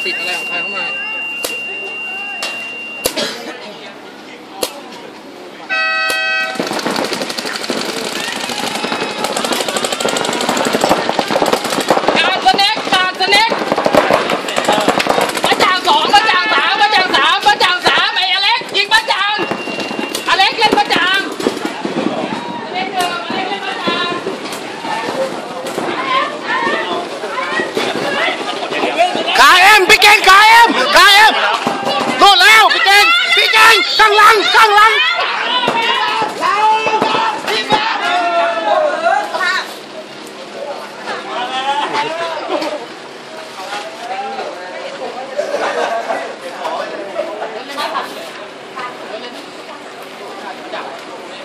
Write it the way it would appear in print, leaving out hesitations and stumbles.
ติดอะไรของใครเข้ามาพี่เก่งโดนแล้วพี่เก่งข้างหลัง